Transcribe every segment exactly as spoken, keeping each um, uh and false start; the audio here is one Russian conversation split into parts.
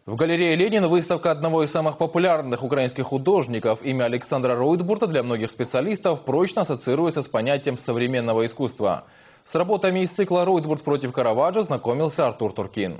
В галерее «Ленин» выставка одного из самых популярных украинских художников. Имя Александра Ройтбурда для многих специалистов прочно ассоциируется с понятием современного искусства. С работами из цикла «Ройтбурд против Караваджо» знакомился Артур Туркин.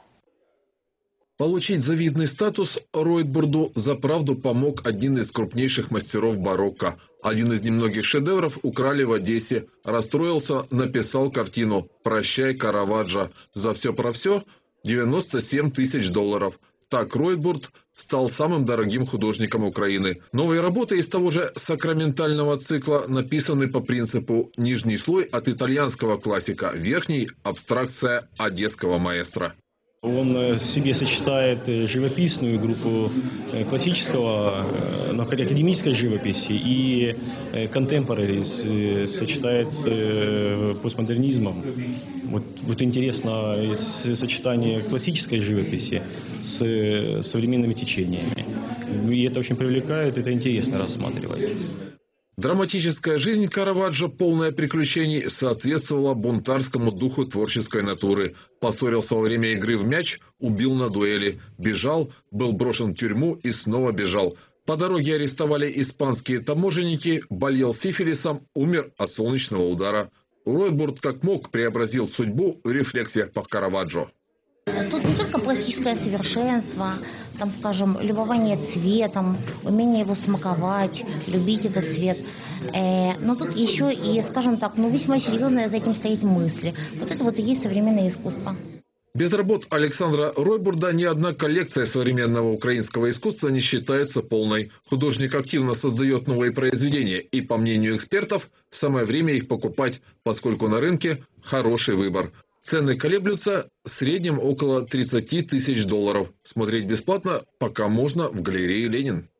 Получить завидный статус Ройтбурду за правду помог один из крупнейших мастеров барокко. Один из немногих шедевров украли в Одессе. Расстроился, написал картину «Прощай, Караваджо». За все про все – девяносто семь тысяч долларов. Так Ройтбурд стал самым дорогим художником Украины. Новые работы из того же сакраментального цикла написаны по принципу «нижний слой» от итальянского классика, верхний – абстракция одесского маэстро. Он в себе сочетает живописную группу классического, академической живописи и контемпорари, сочетает с постмодернизмом. Вот, вот интересно сочетание классической живописи с современными течениями. И это очень привлекает, это интересно рассматривать. Драматическая жизнь Караваджо, полная приключений, соответствовала бунтарскому духу творческой натуры. Поссорился во время игры в мяч, убил на дуэли, бежал, был брошен в тюрьму и снова бежал. По дороге арестовали испанские таможенники, болел сифилисом, умер от солнечного удара. Ройтбурд как мог преобразил судьбу в рефлексиях по Караваджо. Тут не только пластическое совершенство, там, скажем, любование цветом, умение его смаковать, любить этот цвет. Э, но тут еще и, скажем так, ну, весьма серьезная за этим стоит мысль. Вот это вот и есть современное искусство. Без работ Александра Ройтбурда ни одна коллекция современного украинского искусства не считается полной. Художник активно создает новые произведения, и, по мнению экспертов, самое время их покупать, поскольку на рынке хороший выбор. Цены колеблются в среднем около тридцати тысяч долларов. Смотреть бесплатно пока можно в галерее «Ленин».